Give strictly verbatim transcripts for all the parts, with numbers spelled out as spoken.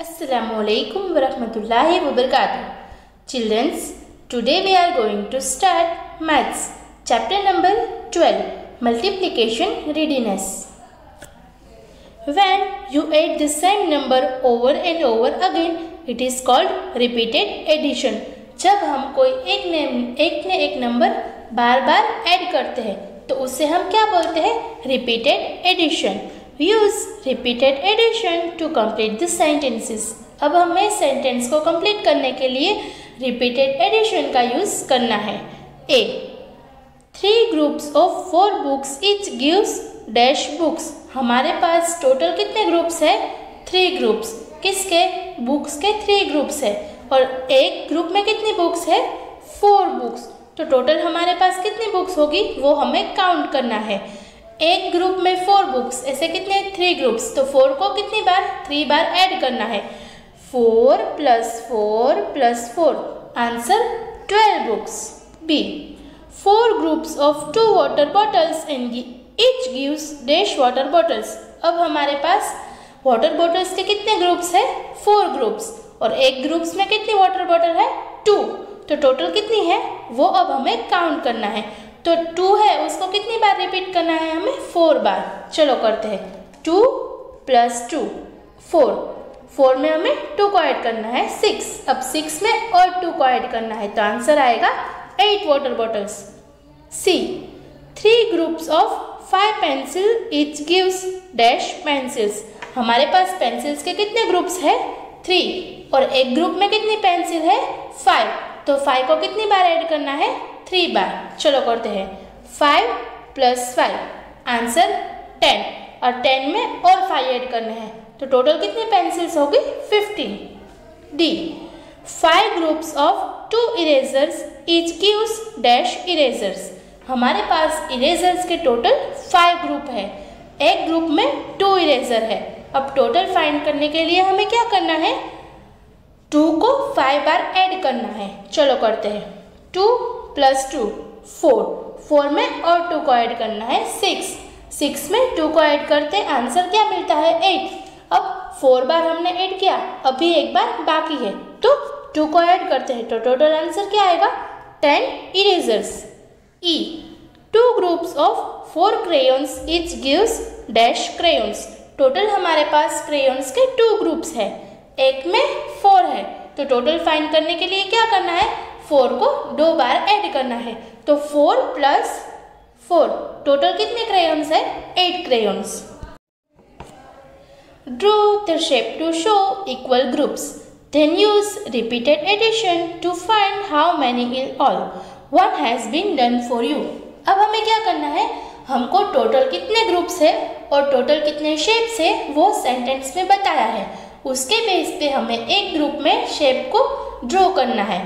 Assalamualaikum warahmatullahi wabarakatuh. Childrens, today we are going to start maths chapter number twelve, multiplication readiness. When you add the same number over and over again, it is called repeated addition. जब हम कोई एक ने एक ने एक number बार बार add करते हैं तो उसे हम क्या बोलते हैं? Repeated addition. Use repeated addition to complete the sentences. अब हमें सेंटेंस को कंप्लीट करने के लिए रिपीटेड एडिशन का यूज करना है. A three groups of four books each gives dash books. हमारे पास टोटल कितने ग्रुप्स है? Three groups. किसके? बुक्स के थ्री ग्रुप्स है. और एक ग्रुप में कितनी बुक्स है? Four books. तो टोटल हमारे पास कितनी बुक्स होगी वो हमें काउंट करना है. एक ग्रुप में फोर बुक्स, ऐसे कितने? Three groups. तो फोर को कितनी बार? थ्री बार ऐड करना है. Four plus four plus four, answer twelve books. B four groups of two water bottles and each gives dash water bottles. अब हमारे पास वाटर बॉटल्स के कितने ग्रुप्स है? Four groups. और एक ग्रुप्स में कितनी वाटर बॉटल है? टू. तो टोटल कितनी है वो अब हमें काउंट करना है. तो टू है उसको कितनी बार रिपीट करना है? हमें फोर बार. चलो करते हैं. Two plus two four. Four में हमें टू को ऐड करना है सिक्स. अब सिक्स में और टू को ऐड करना है तो आंसर आएगा eight water bottles. C three groups of five pencil each gives dash pencils. हमारे पास पेंसिल्स के कितने ग्रुप्स है? थ्री. और एक ग्रुप में कितनी पेंसिल है? फाइव. तो फाइव को कितनी बार ऐड करना है? थ्री बार. चलो करते हैं. Five plus five, answer ten. और टेन में और फाइव ऐड करने हैं तो टोटल कितनी पेंसिल्स होगी? Fifteen. D five groups of two erasers each gives dash erasers. हमारे पास इरेजर्स के टोटल फाइव ग्रुप है. एक ग्रुप में टू इरेजर है. अब टोटल फाइंड करने के लिए हमें क्या करना है? टू को फाइव बार ऐड करना है. चलो करते हैं. Two plus two four. Four में और टू को ऐड करना है सिक्स. सिक्स में टू को ऐड करते आंसर क्या मिलता है? एट. अब फोर बार हमने ऐड किया, अभी एक बार बाकी है तो टू को ऐड करते हैं तो टोटल आंसर क्या आएगा? Ten erasers. E two groups of four crayons each gives dash crayons. Total हमारे पास क्रेयॉन्स के टू ग्रुप्स है. एक में फोर है तो टोटल फाइंड करने के लिए क्या करना है? फोर को दो बार ऐड करना है. तो फोर प्लस फोर, टोटल कितने क्रेयॉन्स है? Eight crayons. Draw the shape to show equal groups. Then use repeated addition to find how many in all. One has been done for you. अब हमें क्या करना है? हमको टोटल कितने groups है और टोटल कितने शेप्स है वो सेंटेंस में बताया है. उसके बेस पे हमें एक ग्रुप में शेप को ड्रॉ करना है.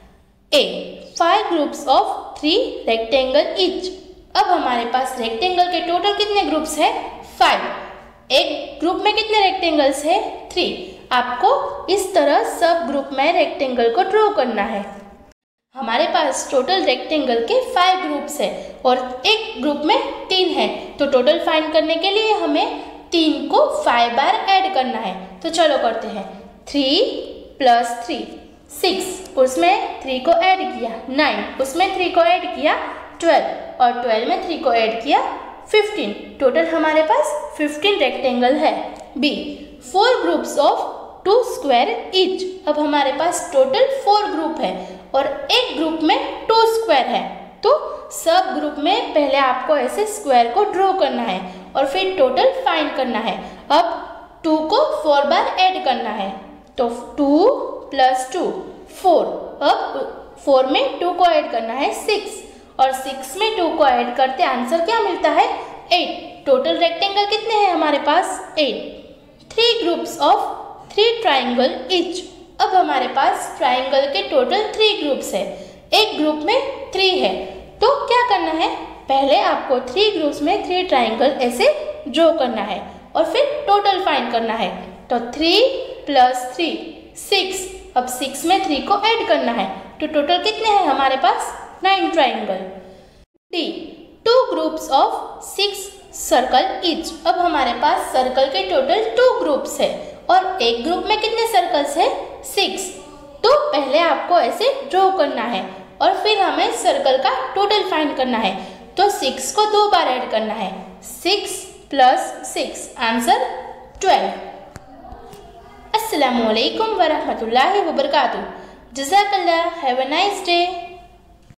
A five groups of three rectangle each. अब हमारे पास रेक्टेंगल के टोटल कितने ग्रुप्स है? फाइव. एक ग्रुप में कितने रेक्टेंगल्स है? थ्री. आपको इस तरह सब ग्रुप में रेक्टेंगल को ड्रॉ करना है. हमारे पास टोटल रेक्टेंगल के फाइव ग्रुप्स है और एक ग्रुप में तीन है तो टोटल फाइंड करने के लिए हमें तीन को फाइव बार ऐड करना है. तो चलो करते हैं. Three plus three six. उसमें थ्री को ऐड किया नाइन. उसमें थ्री को ऐड किया ट्वेल्व. और ट्वेल्व में थ्री को ऐड किया फिफ्टीन. टोटल हमारे पास फिफ्टीन रेक्टेंगल है. B four groups of two square each. अब हमारे पास टोटल फोर ग्रुप है और एक ग्रुप में टू स्क्वायर है तो सब ग्रुप में पहले आपको ऐसे स्क्वायर को ड्रॉ करना है और फिर टोटल फाइंड करना है. अब टू को फोर बार ऐड करना है तो टू प्लस टू फोर. अब फोर में टू को ऐड करना है सिक्स. और सिक्स में टू को ऐड करते आंसर क्या मिलता है? एट. टोटल रेक्टेंगल कितने हैं हमारे पास? Eight. Three groups of three triangle each. अब हमारे पास ट्राइंगल के टोटल थ्री ग्रुप्स है. एक ग्रुप में थ्री है तो क्या करना है? पहले आपको थ्री ग्रुप्स में थ्री ट्राइंगल ऐसे ड्रॉ करना है और फिर टोटल फाइंड करना है. तो थ्री प्लस थ्री सिक्स. अब सिक्स में थ्री को ऐड करना है तो टोटल कितने हैं हमारे पास? Nine triangle. D two groups of six circle each. अब हमारे पास सर्कल के टोटल टू ग्रुप्स है और एक ग्रुप में कितने सर्कल्स है? सिक्स। तो पहले आपको ऐसे ड्रॉ करना है और फिर हमें सर्कल का टोटल फाइंड करना है। तो सिक्स को दो बार ऐड करना है, six plus six, answer twelve. अस्सलामुअलैकुम वरहमतुल्लाहि वबरकातुहू। जज़ाकल्लाह, हैव अ नाइस डे।